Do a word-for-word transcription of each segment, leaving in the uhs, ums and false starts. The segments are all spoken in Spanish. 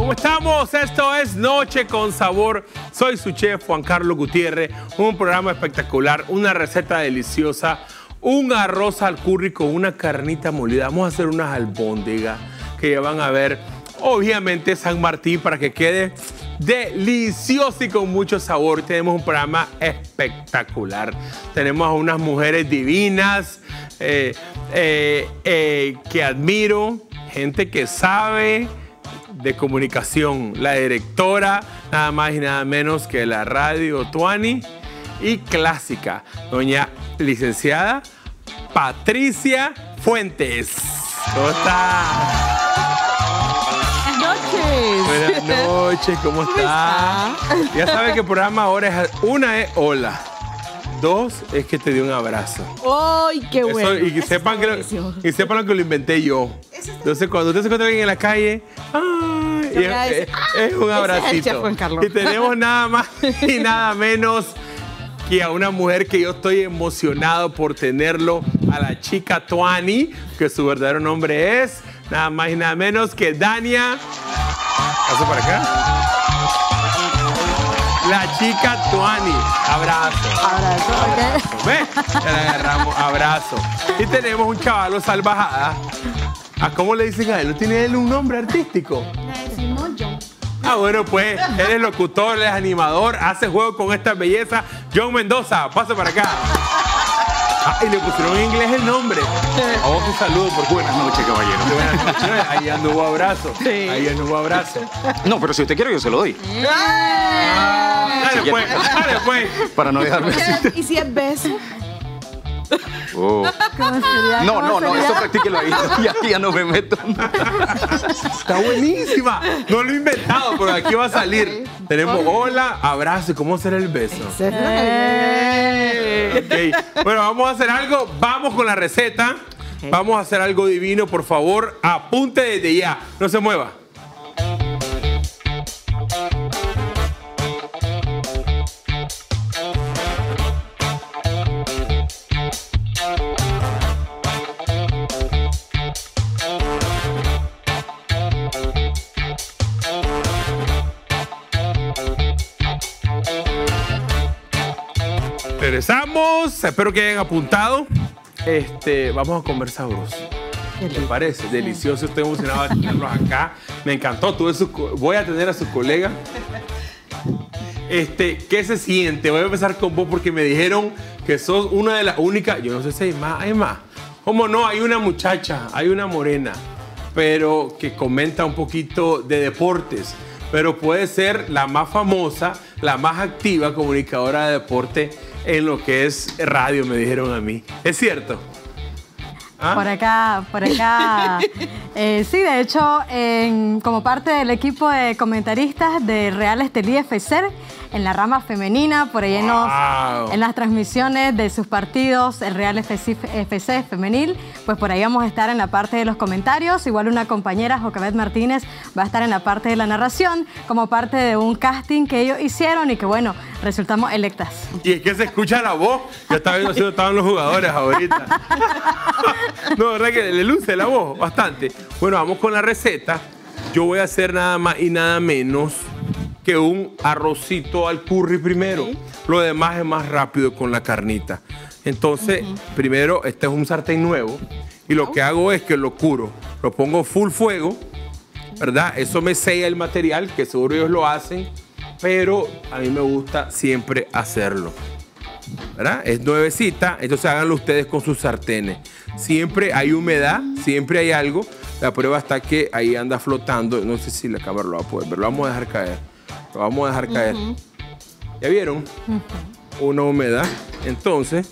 ¿Cómo estamos? Esto es Noche con Sabor. Soy su chef Juan Carlos Gutiérrez. Un programa espectacular, una receta deliciosa, un arroz al curry con una carnita molida. Vamos a hacer unas albóndigas que ya van a ver, obviamente, San Martín para que quede delicioso y con mucho sabor. Tenemos un programa espectacular. Tenemos a unas mujeres divinas eh, eh, eh, que admiro, gente que sabe de comunicación, la directora, nada más y nada menos que la Radio Tuani y Clásica, doña licenciada Patricia Fuentes. ¿Cómo está? Buenas noches. Buenas noches, ¿cómo está? Ya sabe que el programa ahora es, una es hola, dos es que te dé un abrazo. ¡Ay, qué bueno! Eso, y, sepan que lo, y sepan lo que lo inventé yo. Entonces, cuando usted se encuentra a alguien en la calle, ¡ay! Y es, es, es un abracito. Y tenemos nada más y nada menos que a una mujer que yo estoy emocionado por tenerlo, a la chica Tuani, que su verdadero nombre es nada más y nada menos que Dania. ¿Paso para acá? La chica Tuani. Abrazo. Abrazo, ok. ¿Ve? Ya le agarramos. Abrazo. Y tenemos un chavalo salvajada. ¿A cómo le dicen a él? ¿No tiene él un nombre artístico? Le decimos John. Ah, bueno, pues él es locutor, él es animador, hace juego con esta belleza. John Mendoza, pase para acá. Ah, y le pusieron en inglés el nombre. A vos un saludo por buenas noches, caballero. Buenas noches. Ahí anduvo abrazo. Sí. Ahí anduvo abrazo. No, pero si usted quiere, yo se lo doy. Ah, dale, si pues, dale, pues. Para no dejarme así. ¿Y si es beso? Oh. ¿Cómo sería? No, ¿Cómo no, no, sería? eso practíquelo ahí. Y aquí ya no me meto. Está buenísima. No lo he inventado, pero aquí va a salir. Tenemos hola, abrazo. ¿Y cómo será el beso? Eh. Okay. Bueno, vamos a hacer algo. Vamos con la receta. Vamos a hacer algo divino, por favor. Apunte desde ya. No se mueva. Regresamos, espero que hayan apuntado. Este, vamos a comer sabroso. ¿Qué les parece? Delicioso, estoy emocionado de tenerlos acá. Me encantó, tuve su, voy a tener a sus colegas. Este, ¿qué se siente? Voy a empezar con vos porque me dijeron que sos una de las únicas, yo no sé si hay más, hay más. ¿Cómo no? Hay una muchacha, hay una morena, pero que comenta un poquito de deportes, pero puede ser la más famosa, la más activa comunicadora de deporte en lo que es radio, me dijeron a mí. ¿Es cierto? ¿Ah? Por acá, por acá. Eh, sí, de hecho, en, como parte del equipo de comentaristas de Real Estelí F C, en la rama femenina, por ahí en, los, Wow. en las transmisiones de sus partidos, el Real F C, F C femenil, pues por ahí vamos a estar en la parte de los comentarios. Igual una compañera, Jocabet Martínez, va a estar en la parte de la narración, como parte de un casting que ellos hicieron y que, bueno, resultamos electas. Y es que se escucha la voz. Yo estaba viendo si estaban los jugadores ahorita. No, verdad que le luce la voz bastante. Bueno, vamos con la receta. Yo voy a hacer nada más y nada menos que un arrocito al curry primero. Okay. Lo demás es más rápido con la carnita. Entonces, uh-huh. primero, este es un sartén nuevo. Y lo que hago es que lo curo. Lo pongo full fuego, ¿verdad? Eso me sella el material, que seguro ellos lo hacen. Pero a mí me gusta siempre hacerlo, ¿verdad? Es nuevecita, entonces háganlo ustedes con sus sartenes. Siempre hay humedad, siempre hay algo. La prueba está que ahí anda flotando. No sé si la cámara lo va a poder ver. Lo vamos a dejar caer. Lo vamos a dejar caer. Uh-huh. ¿Ya vieron? Uh-huh. Una humedad. Entonces,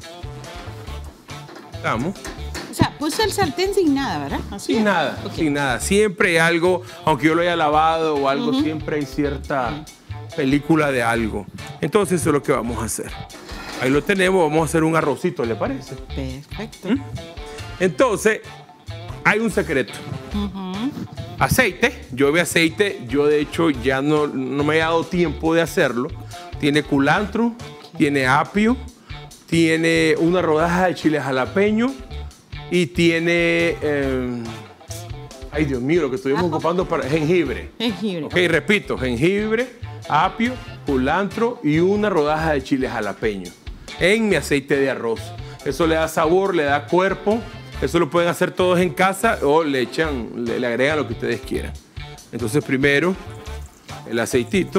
estamos. O sea, puso el sartén sin nada, ¿verdad? Así sin es. nada, okay. sin nada. Siempre hay algo, aunque yo lo haya lavado o algo, uh-huh. siempre hay cierta película de algo. Entonces, eso es lo que vamos a hacer. Ahí lo tenemos, vamos a hacer un arrocito, ¿le parece? Perfecto. ¿Mm? Entonces, hay un secreto. Uh-huh. Aceite, yo veo aceite, yo de hecho ya no, no me he dado tiempo de hacerlo. Tiene culantro, okay. tiene apio, tiene una rodaja de chile jalapeño y tiene... Eh, Ay, Dios mío, lo que estuvimos Ajo. ocupando para jengibre. Jengibre. Ok, repito, jengibre, apio, culantro y una rodaja de chile jalapeño en mi aceite de arroz. Eso le da sabor, le da cuerpo. Eso lo pueden hacer todos en casa o le echan, le, le agregan lo que ustedes quieran. Entonces primero el aceitito.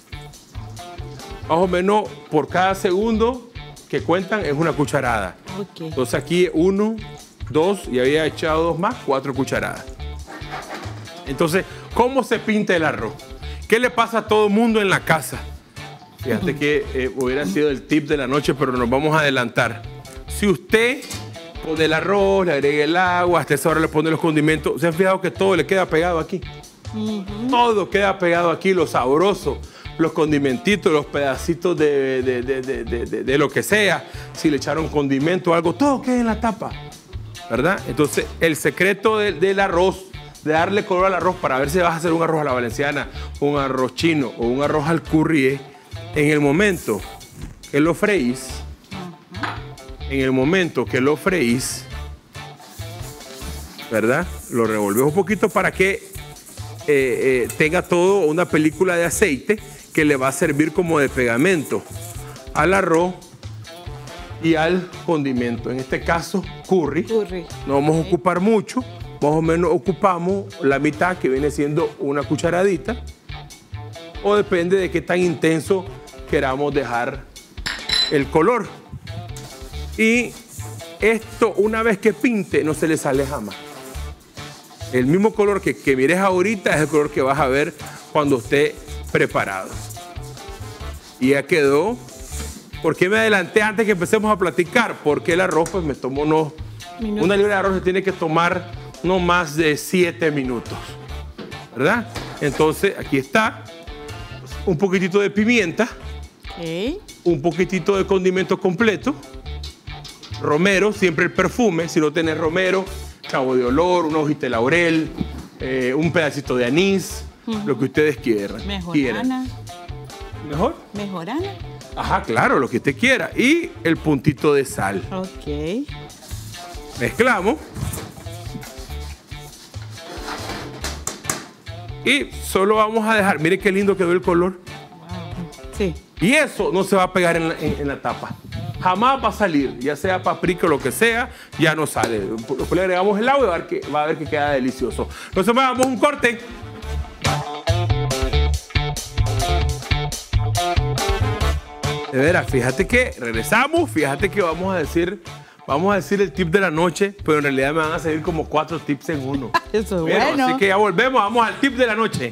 Más o menos por cada segundo que cuentan es una cucharada. Ok. Entonces aquí uno, dos y había echado dos más, cuatro cucharadas. Entonces, ¿cómo se pinta el arroz? ¿Qué le pasa a todo el mundo en la casa? Fíjate que eh, hubiera sido el tip de la noche, pero nos vamos a adelantar. Si usted pone el arroz, le agrega el agua, hasta esa hora le pone los condimentos, ¿se han fijado que todo le queda pegado aquí? Uh-huh. Todo queda pegado aquí, lo sabroso, los condimentitos, los pedacitos de, de, de, de, de, de, de lo que sea, si le echaron condimento o algo, todo queda en la tapa, ¿verdad? Entonces, el secreto de, del arroz, de darle color al arroz para ver si vas a hacer un arroz a la valenciana, un arroz chino o un arroz al curry, es en el momento que lo freís, en el momento que lo freís, ¿verdad? Lo revolves un poquito para que eh, eh, tenga todo una película de aceite que le va a servir como de pegamento al arroz y al condimento. En este caso, curry. Curry. No vamos a ocupar mucho. Más o menos ocupamos la mitad, que viene siendo una cucharadita. O depende de qué tan intenso queramos dejar el color. Y esto, una vez que pinte, no se le sale jamás. El mismo color que, que mires ahorita es el color que vas a ver cuando esté preparado. Y ya quedó. ¿Por qué me adelanté antes que empecemos a platicar? Porque el arroz, pues me tomó unos... Minutos. Una libra de arroz se tiene que tomar no más de siete minutos. ¿Verdad? Entonces, aquí está. Un poquitito de pimienta. Ok. Un poquitito de condimento completo. Romero, siempre el perfume. Si no tenés romero, cabo de olor, una hojita de laurel, eh, un pedacito de anís, uh-huh. Lo que ustedes quieran. Mejorana. ¿Mejor? Mejorana. Ajá, claro, lo que usted quiera. Y el puntito de sal. Ok. Mezclamos. Y solo vamos a dejar, mire qué lindo quedó el color. Wow. Sí. Y eso no se va a pegar en la, en, en la tapa. Jamás va a salir, ya sea paprika o lo que sea, ya no sale. Después le agregamos el agua y va a ver que, va a ver que queda delicioso. Entonces vamos a un corte. De veras, fíjate que regresamos, fíjate que vamos a decir, vamos a decir el tip de la noche, pero en realidad me van a salir como cuatro tips en uno. Eso es Pero, bueno. así que ya volvemos, vamos al tip de la noche.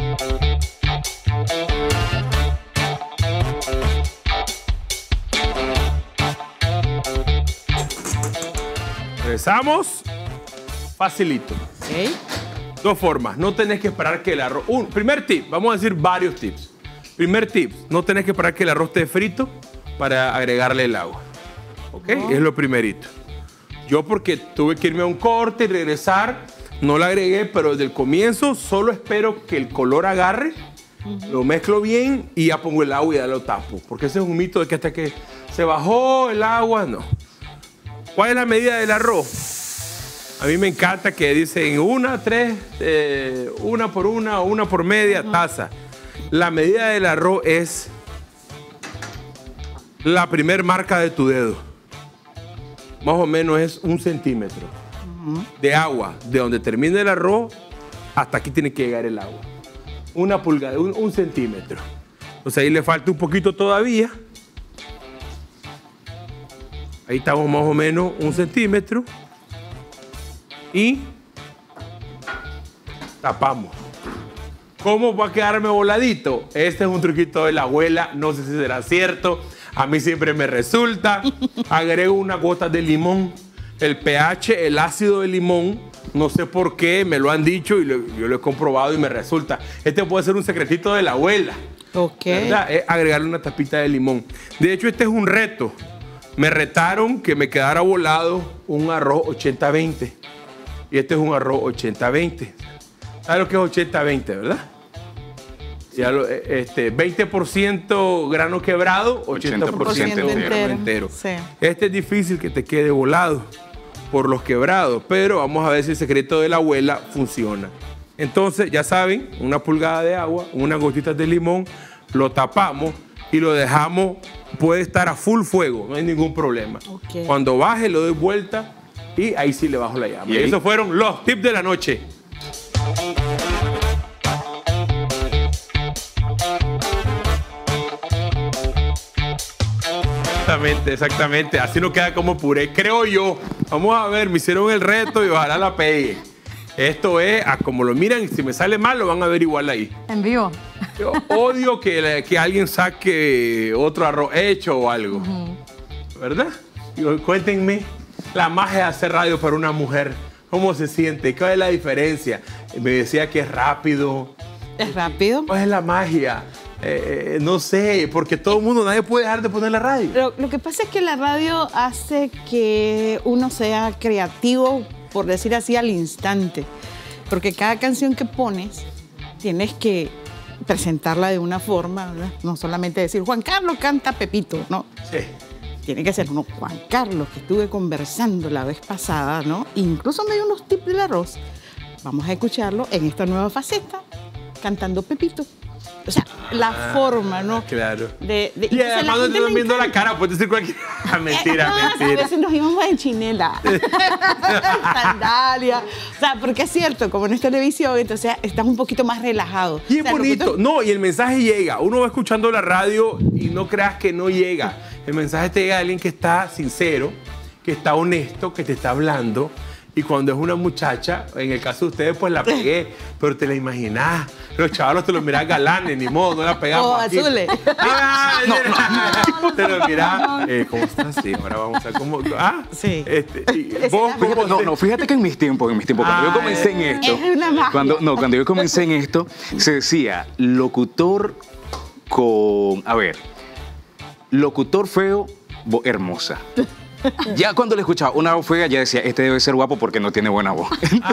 Regresamos. Facilito. Ok. Dos formas. No tenés que esperar que el arroz... Un, primer tip. Vamos a decir varios tips. Primer tip. No tenés que esperar que el arroz esté frito para agregarle el agua. ¿Ok? Oh. Es lo primerito. Yo porque tuve que irme a un corte y regresar, no lo agregué, pero desde el comienzo solo espero que el color agarre, uh-huh. Lo mezclo bien y ya pongo el agua y ya lo tapo. Porque ese es un mito de que hasta que se bajó el agua, no. ¿Cuál es la medida del arroz? A mí me encanta que dicen una, tres, eh, una por una o una por media uh-huh. taza. La medida del arroz es la primer marca de tu dedo. Más o menos es un centímetro uh-huh. de agua. De donde termina el arroz hasta aquí tiene que llegar el agua. Una pulgada, un, un centímetro. O sea, ahí le falta un poquito todavía. Ahí estamos más o menos un centímetro. Y tapamos. ¿Cómo va a quedarme voladito? Este es un truquito de la abuela. No sé si será cierto. A mí siempre me resulta. Agrego unas gotas de limón. El pH, el ácido de limón, no sé por qué, me lo han dicho y lo, yo lo he comprobado y me resulta. Este puede ser un secretito de la abuela. Ok. ¿Verdad? Es agregarle una tapita de limón. De hecho, este es un reto. Me retaron que me quedara volado un arroz ochenta veinte. Y este es un arroz ochenta veinte. ¿Sabes lo que es ochenta veinte, verdad? Ya lo, este, veinte por ciento grano quebrado, ochenta por ciento ochenta por ciento grano entero. entero. Sí. Este es difícil que te quede volado. por los quebrados, pero vamos a ver si el secreto de la abuela funciona. Entonces, ya saben, una pulgada de agua, unas gotitas de limón, lo tapamos y lo dejamos, puede estar a full fuego, no hay ningún problema. Ok. Cuando baje, lo doy vuelta y ahí sí le bajo la llama. ¿Y Y ahí? esos fueron los tips de la noche. Exactamente, exactamente. Así no queda como puré, creo yo. Vamos a ver, me hicieron el reto y ojalá la pegue. Esto es, a como lo miran, si me sale mal, lo van a ver igual ahí. En vivo. Yo odio que, le- que alguien saque otro arroz hecho o algo. ¿Verdad? Digo, cuéntenme la magia de hacer radio para una mujer. ¿Cómo se siente? ¿Cuál es la diferencia? Me decía que es rápido. Es rápido. ¿Cuál es la magia? Eh, eh, no sé, porque todo el mundo, nadie puede dejar de poner la radio. Lo, lo que pasa es que la radio hace que uno sea creativo, por decir así, al instante. Porque cada canción que pones, tienes que presentarla de una forma, ¿verdad? No solamente decir, Juan Carlos canta Pepito, no. Sí. Tiene que ser uno, Juan Carlos, que estuve conversando la vez pasada, ¿no? Incluso me dio unos tips del arroz. Vamos a escucharlo en esta nueva faceta, cantando Pepito. O sea, la Ah, forma, ¿no? claro. De, de- Y entonces además no te gente están le viendo la encanta. cara, puedes decir cualquier... Ah, mentira, Ah, A mentira. veces nos íbamos en chinela, sandalia. O sea, porque es cierto, como no es televisión, entonces estás un poquito más relajado. Y O es sea, bonito. nosotros- No, y el mensaje llega. Uno va escuchando la radio y no creas que no llega. El mensaje te llega de alguien que está sincero, que está honesto, que te está hablando. Y cuando es una muchacha, en el caso de ustedes, pues la pegué, pero te la imaginás. Los chavalos te lo mirás galanes, ni modo, no la pegamos. O aquí. azules. Ah, te lo mirás. Eh, ¿Cómo estás? Sí, ahora vamos a ver cómo. Ah, Sí. Este, y Esa vos, es la- ¿cómo Fíjate, no, te- no, fíjate que en mis tiempos, en mis tiempos, cuando Ah, yo comencé en esto, es una magia. cuando, no, cuando yo comencé en esto, se decía locutor con, a ver, locutor feo, voz hermosa. Ya cuando le escuchaba una voz fea, ya decía, este debe ser guapo porque no tiene buena voz.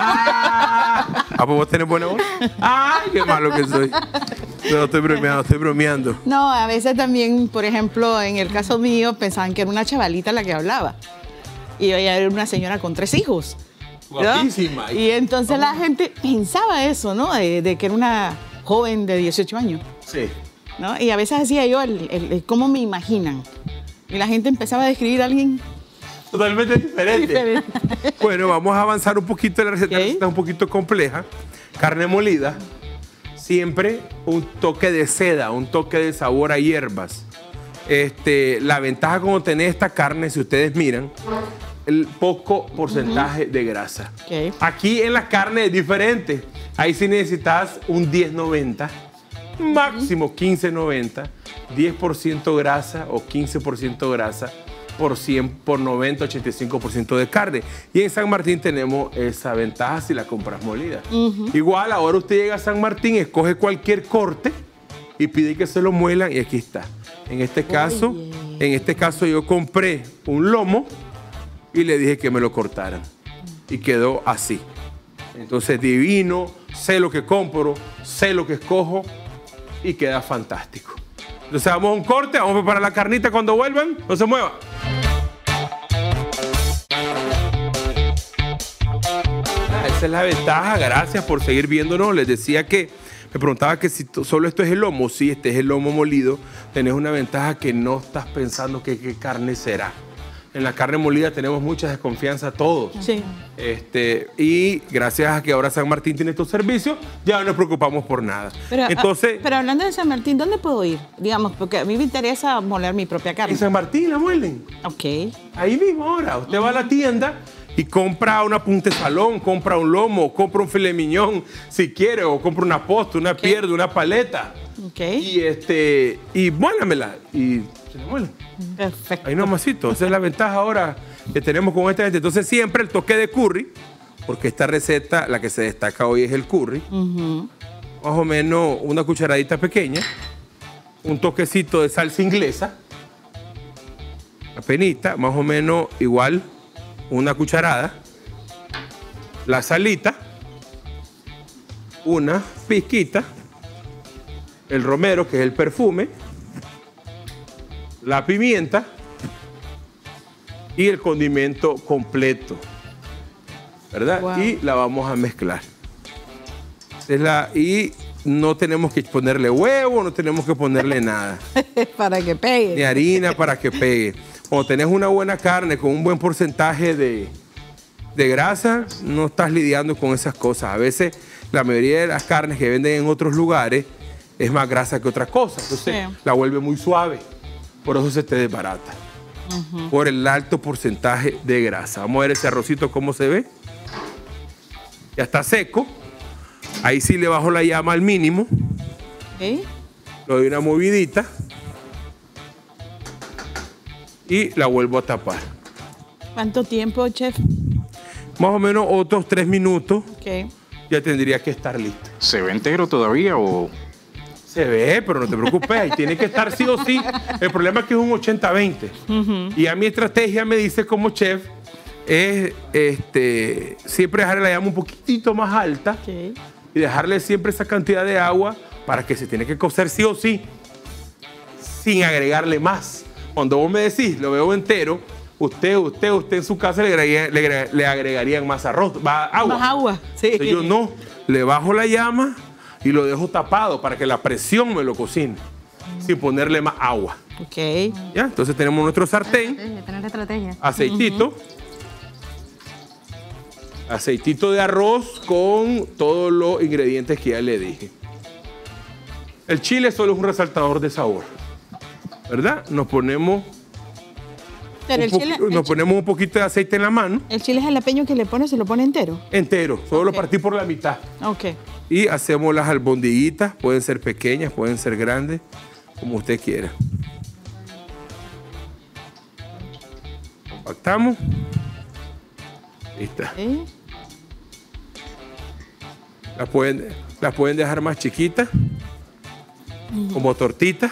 Ah, ¿Ah, pues vos tenés buena voz? Ay, qué malo que soy. No, estoy bromeando, estoy bromeando. No, a veces también, por ejemplo, en el caso mío, pensaban que era una chavalita la que hablaba. Y ella era una señora con tres hijos. ¿no? Guapísima. Y entonces la gente pensaba eso, ¿no? De, de que era una joven de dieciocho años. Sí. ¿No? Y a veces hacía yo el, el- el cómo me imaginan. Y la gente empezaba a describir a alguien Totalmente diferente. diferente. Bueno, vamos a avanzar un poquito. La receta, Ok. la receta es un poquito compleja. Carne molida. Siempre un toque de seda, un toque de sabor a hierbas. Este, la ventaja como tener esta carne, si ustedes miran, el poco porcentaje de grasa. Ok. Aquí en la carne es diferente. Ahí sí necesitas un diez noventa, máximo quince noventa, diez por ciento grasa o quince por ciento grasa por cien, por noventa, ochenta y cinco por ciento de carne. Y en San Martín tenemos esa ventaja si la compras molida. Igual, ahora usted llega a San Martín, escoge cualquier corte y pide que se lo muelan y aquí está. En este caso, en este caso yo compré un lomo y le dije que me lo cortaran. Y quedó así. Entonces, divino, sé lo que compro, sé lo que escojo y queda fantástico. Entonces, vamos a un corte, vamos a preparar la carnita cuando vuelvan. No se mueva. Ah, esa es la ventaja. Gracias por seguir viéndonos. Les decía que me preguntaba que si to- solo esto es el lomo. Sí, este es el lomo molido. Tenés una ventaja que no estás pensando que qué carne será. En la carne molida tenemos mucha desconfianza todos. Sí. Este, y gracias a que ahora San Martín tiene estos servicios, ya no nos preocupamos por nada. Pero, ah, Entonces, pero hablando de San Martín, ¿dónde puedo ir? Digamos, porque a mí me interesa moler mi propia carne. en San Martín la muelen. Ok. Ahí mismo ahora. Usted va a la tienda y compra una punta de salón, compra un lomo, compra un filet miñón si quiere, o compra una posta, una pierna, una paleta. Ok. Y este, y muélamela. Y se la muelen. Perfecto. Ahí nomasito. Esa es la ventaja ahora que tenemos con esta gente. Entonces siempre el toque de curry, porque esta receta, la que se destaca hoy es el curry. Ujú. Más o menos una cucharadita pequeña, un toquecito de salsa inglesa, apenita, más o menos igual una cucharada, la salita, una pizquita, el romero, que es el perfume, la pimienta y el condimento completo. ¿verdad? Wow. Y la vamos a mezclar. Es la, y no tenemos que ponerle huevo, no tenemos que ponerle nada. Para que pegue. Ni harina para que pegue. Cuando tenés una buena carne con un buen porcentaje de, de grasa, no estás lidiando con esas cosas. A veces la mayoría de las carnes que venden en otros lugares es más grasa que otra cosa. Entonces Sí. la vuelve muy suave. Por eso se te desbarata. Uh-huh. Por el alto porcentaje de grasa. Vamos a ver ese arrocito cómo se ve. Ya está seco. Ahí sí le bajo la llama al mínimo. ¿Sí? Le doy una movidita. Y la vuelvo a tapar. ¿Cuánto tiempo, chef? Más o menos otros tres minutos. Ok. Ya tendría que estar listo. ¿Se ve entero todavía o...? Se ve, pero no te preocupes, ahí tiene que estar sí o sí. El problema es que es un ochenta veinte. Uh-huh. Y a mi estrategia me dice como chef es este, siempre dejarle la llama un poquitito más alta Okay. y dejarle siempre esa cantidad de agua para que se tiene que cocer sí o sí, sin agregarle más. Cuando vos me decís, lo veo entero, usted, usted, usted en su casa le, agregaría, le, le agregarían más arroz, más agua. Más agua, sí. Entonces yo no, le bajo la llama y lo dejo tapado para que la presión me lo cocine, mm. sin ponerle más agua. Ok. ¿Ya? Entonces tenemos nuestro sartén, Tener estrategia, tener estrategia. aceitito, uh-huh. aceitito de arroz con todos los ingredientes que ya le dije. El chile solo es un resaltador de sabor, ¿verdad? Nos ponemos, Pero el un chile, po- el nos chi- ponemos un poquito de aceite en la mano, el chile jalapeño que le pone, se lo pone entero. entero, solo Ok. lo partí por la mitad. Ok. Y hacemos las albondiguitas, pueden ser pequeñas, pueden ser grandes, como usted quiera. Compactamos. Ahí está. ¿Eh? Las pueden, las pueden dejar más chiquitas, como tortitas.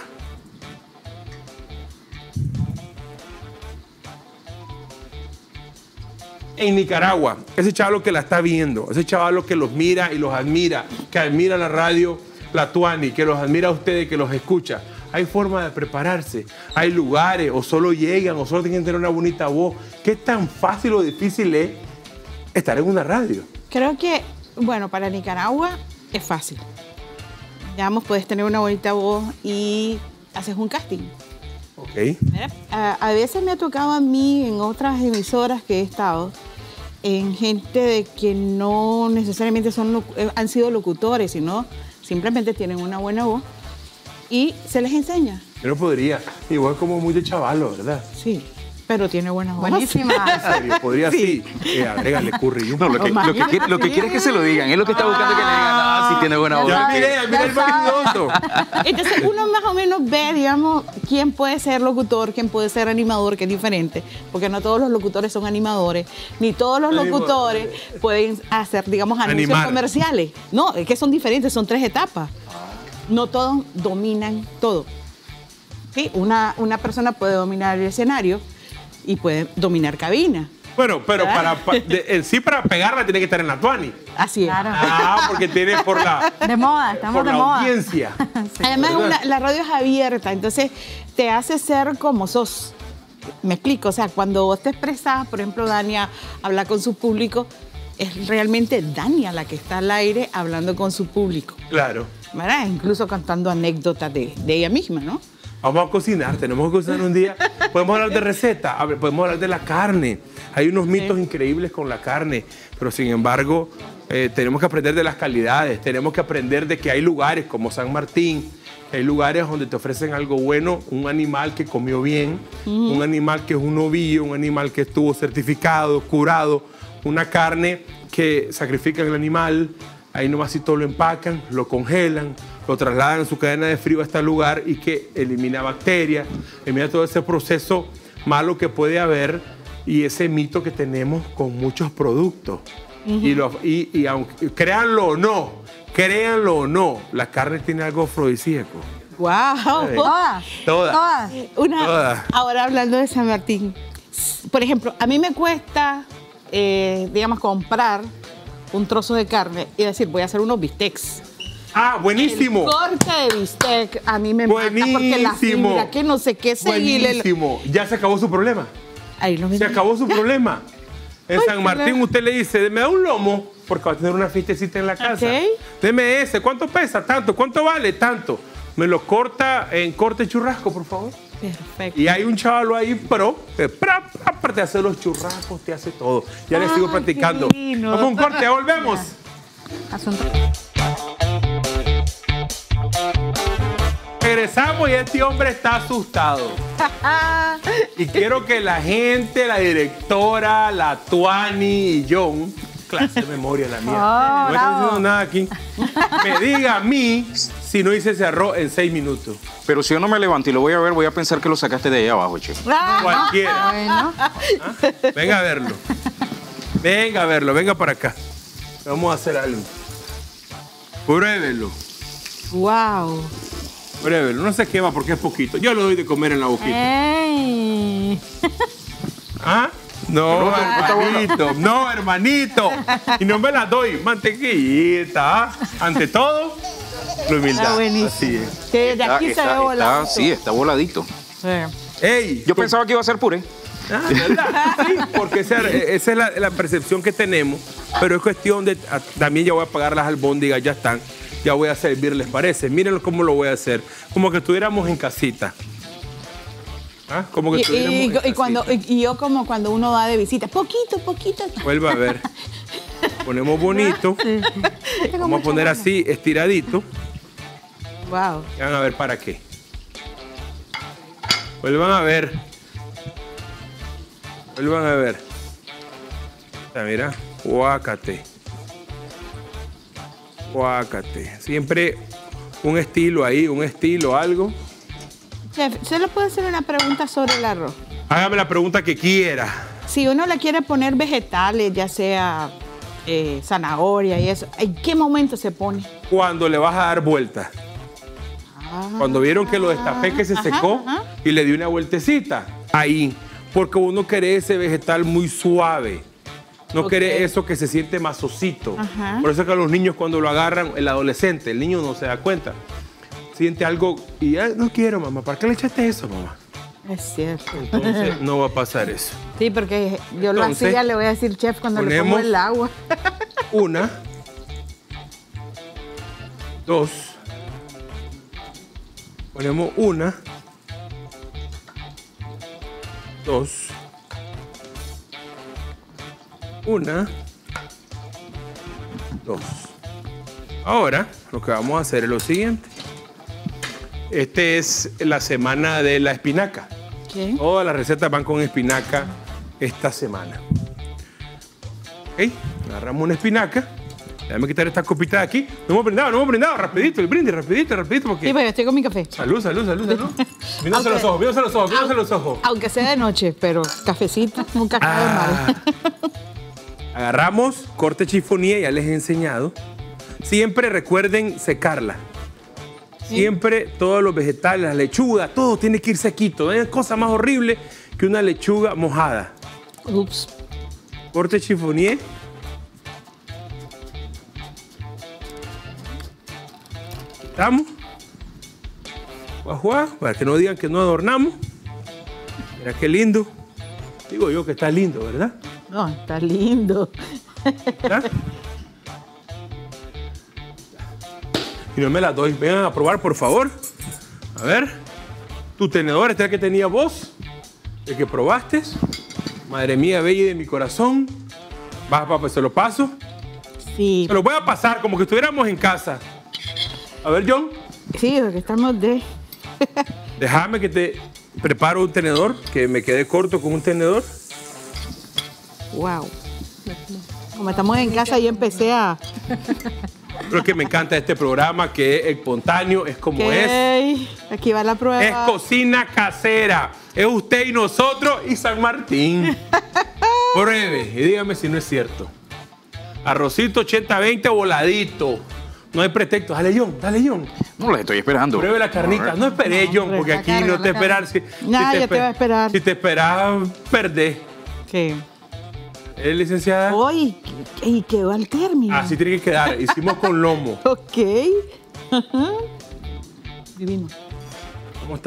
En Nicaragua, ese chaval que la está viendo, ese chaval que los mira y los admira, que admira la radio La Tuani, que los admira a ustedes, que los escucha. Hay forma de prepararse, hay lugares, o solo llegan, o solo tienen que tener una bonita voz. ¿Qué tan fácil o difícil es estar en una radio? Creo que, bueno, para Nicaragua es fácil. Digamos, puedes tener una bonita voz y haces un casting. Ok. ¿Verdad? A, a veces me ha tocado a mí en otras emisoras que he estado, en gente de que no necesariamente son, locu- eh, han sido locutores, sino simplemente tienen una buena voz y se les enseña. Yo no podría, igual como muy de chavalo, ¿verdad? Sí, pero tiene buena voz. Buenísima. En serio, podría sí. Eh, agrégale curry. No, lo que, lo, que quiere, lo que quiere es que se lo digan. Es lo que está buscando que le digan. Ah, sí tiene buena voz. Ya Ya miré, sabes, miré ya el validoso. Entonces uno más o menos ve, digamos, quién puede ser locutor, quién puede ser animador, que es diferente, porque no todos los locutores son animadores, ni todos los Animadores. locutores pueden hacer, digamos, anuncios Animar. comerciales. No, es que son diferentes, son tres etapas. No todos dominan todo. ¿Sí? Una, una persona puede dominar el escenario y puede dominar cabina. Bueno, pero ¿verdad? para, pa- de- en sí para pegarla tiene que estar en la Tuani. Así es. Claro. Ah, porque tiene por la, De moda, estamos por de la moda. audiencia. Además, ¿verdad? una- la radio es abierta, entonces te hace ser como sos. Me explico, o sea, cuando vos te expresás, por ejemplo, Dania habla con su público, es realmente Dania la que está al aire hablando con su público, Claro. ¿verdad? Incluso contando anécdotas de, de ella misma, ¿no? Vamos a cocinar, tenemos que cocinar un día. Podemos hablar de receta, a ver, podemos hablar de la carne. Hay unos mitos increíbles con la carne, pero sin embargo eh, tenemos que aprender de las calidades, tenemos que aprender de que hay lugares como San Martín, que hay lugares donde te ofrecen algo bueno, un animal que comió bien, un animal que es un novillo, un animal que estuvo certificado, curado, una carne que sacrifican el animal, ahí nomás si todo lo empacan, lo congelan, lo trasladan en su cadena de frío a este lugar y que elimina bacterias, elimina todo ese proceso malo que puede haber y ese mito que tenemos con muchos productos. y, los- y- y aunque créanlo o no, créanlo o no, la carne tiene algo afrodisíaco. ¡Wow! Todas. Todas. Todas. Una, Todas. ahora hablando de San Martín, por ejemplo, a mí me cuesta, eh, digamos, comprar un trozo de carne y decir, voy a hacer unos bistecs. Ah, buenísimo. El corte de bistec a mí me mata porque la Buenísimo. fibra, que no sé qué seguirle. Buenísimo. Ya se acabó su problema. Ahí lo Se vendí. acabó su Ya. problema. En Ay, San Martín usted le dice, me da un lomo, porque va a tener una fiestecita en la casa. Ok. Deme ese, ¿cuánto pesa? Tanto, ¿cuánto vale? Tanto. Me lo corta en corte churrasco, por favor. Perfecto. Y hay un chavalo ahí pro, que pra, pra, pra, te hace los churrascos, te hace todo. Ya le sigo Ay, practicando. qué lindo. Vamos a un corte, ya volvemos. Asunto. Regresamos y este hombre está asustado. Y quiero que la gente, la directora, la Tuani y John, clase de memoria la mía, Oh, no me están diciendo nada aquí, me diga a mí si no hice ese arroz en seis minutos. Pero si yo no me levanto y lo voy a ver, voy a pensar que lo sacaste de ahí abajo, che. Cualquiera. Bueno, ¿Ah? Venga a verlo. Venga a verlo, venga para acá. Vamos a hacer algo. Pruébelo. Wow. Pruébelo. No se quema porque es poquito. Yo lo doy de comer en la boquita. ¡Ey! ¿Ah? No, Pero, hermanito. No, hermanito. Y no me la doy. Mantequillita. ¿Ah? Ante todo, la humildad. Está buenísimo. Así es. Que de aquí Está- se ve está- volando. está- sí, está voladito. Sí. ¡Ey! Yo pensaba que iba a ser puré. Ah, ¿verdad? Sí, porque esa, esa es la, la percepción que tenemos, pero es cuestión de, a- también ya voy a pagar las albóndigas, ya están, ya voy a servir, ¿les parece? Miren cómo lo voy a hacer, como que estuviéramos en casita. ¿Ah? Como que Y, estuviéramos y- en y casita. cuando, y, y yo como cuando uno va de visita, poquito, poquito. Vuelva a ver. Ponemos bonito, vamos a poner así, estiradito, Wow. y van a ver para qué. Vuelvan a ver. Vuelvan a ver. Ya, mira, guácate. Guácate. Siempre un estilo ahí, un estilo, algo. Chef, ¿se le puede hacer una pregunta sobre el arroz? Hágame la pregunta que quiera. Si uno le quiere poner vegetales, ya sea eh, zanahoria y eso, ¿en qué momento se pone? Cuando le vas a dar vuelta. Cuando vieron que lo destapé, que se Ajá, secó ajá. y le di una vueltecita. Ahí. Porque uno quiere ese vegetal muy suave. No Ok. quiere eso que se siente masosito. Ajá. Por eso es que a los niños cuando lo agarran, el adolescente, el niño no se da cuenta. Siente algo y "Ay, no quiero, mamá. ¿Para qué le echaste eso, mamá?" Es cierto. Entonces no va a pasar eso. Sí, porque yo lo Entonces, hacía, le voy a decir, chef, cuando le pongo ponemos- el agua. Una. Dos. Ponemos una. Dos. Una. Dos. Ahora, lo que vamos a hacer es lo siguiente. Este es la semana de la espinaca. ¿Qué? Todas las recetas van con espinaca esta semana. Ok, agarramos una espinaca. Déjame quitar esta copita de aquí. No hemos brindado, no hemos brindado. Rapidito, el brindis, rapidito, rapidito. Porque... Sí, pero yo estoy con mi café. Salud, salud, salud, salud. Mírense Aunque- los ojos, mírense los ojos, mírense los ojos. Aunque sea de noche, pero cafecito nunca cae Ah. mal. Agarramos corte chifonía, ya les he enseñado. Siempre recuerden secarla. Siempre todos los vegetales, la lechuga, todo tiene que ir sequito. No hay cosa más horrible que una lechuga mojada. Ups. Corte chifonier. Quitamos. Guajuá, para que no digan que no adornamos. Mira qué lindo. Digo yo que está lindo, ¿verdad? No, está lindo. ¿Verdad? Y no me las doy. Vengan a probar, por favor. A ver. Tu tenedor, este es el que tenía vos. El que probaste. Madre mía, bella de mi corazón. Baja, papá, se lo paso. Sí, Se lo voy a pasar como que estuviéramos en casa. A ver, John, sí, porque estamos de... déjame que te preparo un tenedor, que me quedé corto con un tenedor. Wow. Como estamos en casa, yo empecé a... Creo que me encanta este programa, que es espontáneo, es como es. Ok, aquí va la prueba. Es cocina casera. Es usted y nosotros y San Martín. Pruebe y dígame si no es cierto. Arrocito ochenta veinte voladito. No hay pretexto. Dale, John, dale, John. No las estoy esperando. Pruebe la carnita. No esperé, John, hombre, porque la aquí carga, no te la esperas. Si, Nadie si te va a esper- esperar. Si te esperas, perdés. Sí. ¿Eh, licenciada? Hoy, y quedó al término. Así tiene que quedar. Hicimos con lomo. Ok. Ajá. Divino. ¿Cómo está?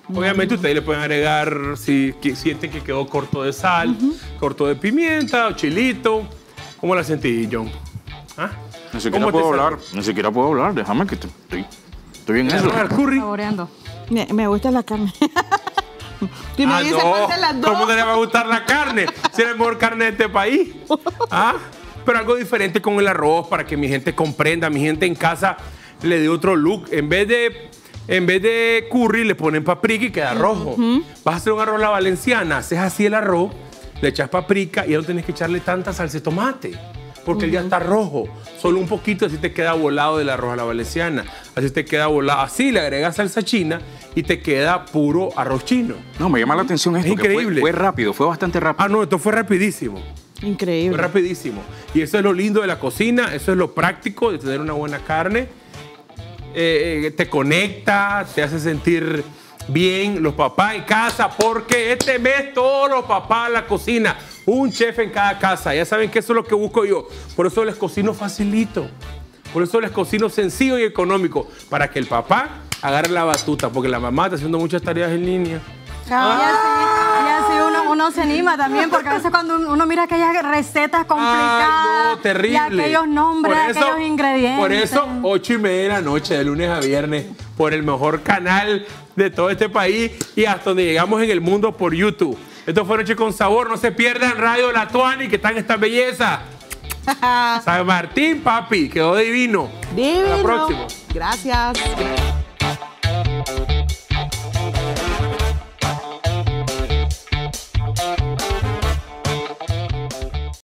Obviamente ustedes le pueden agregar si que- sienten que quedó corto de sal, corto de pimienta o chilito. ¿Cómo la sentí, John? ¿Ah? Ni siquiera ¿Cómo te puedo salió? hablar, ni siquiera puedo hablar, déjame que te- estoy, estoy en ¿Te eso. agarra el curry? Saboreando. Me, me gusta la carne. Si me Ah, dice no. cuál de las dos. ¿Cómo no le va a gustar la carne? Si es la mejor carne de este país. ¿Ah? Pero algo diferente con el arroz para que mi gente comprenda, mi gente en casa le dé otro look. En vez de, en vez de curry le ponen paprika y queda rojo. Vas a hacer un arroz a la valenciana, haces así el arroz, le echas paprika y ya no tienes que echarle tanta salsa de tomate. Porque él ya está rojo. Solo un poquito, así te queda volado del arroz a la valenciana. Así te queda volado. Así le agregas salsa china y te queda puro arroz chino. No, me llama la atención esto, Es que fue- increíble. Fue, rápido, fue bastante rápido. Ah, no, esto fue rapidísimo. Fue Increíble. rapidísimo. Y eso es lo lindo de la cocina, eso es lo práctico de tener una buena carne. Eh, eh, te conecta, te hace sentir bien los papás en casa, porque este mes todos los papás a la cocina, un chef en cada casa. Ya saben que eso es lo que busco yo. Por eso les cocino facilito. Por eso les cocino sencillo y económico, para que el papá agarre la batuta, porque la mamá está haciendo muchas tareas en línea. Y así, y así uno, uno se anima también, porque a veces cuando uno mira aquellas recetas complicadas Ay, no, terrible. y aquellos nombres, Por eso- aquellos ingredientes. Por eso, ocho y media de la noche, de lunes a viernes, por el mejor canal de todo este país y hasta donde llegamos en el mundo por YouTube. Esto fue Noche con Sabor. No se pierdan Radio La Tuani, que están estas bellezas. San Martín, papi, quedó divino. Divino. Hasta la próxima. Gracias.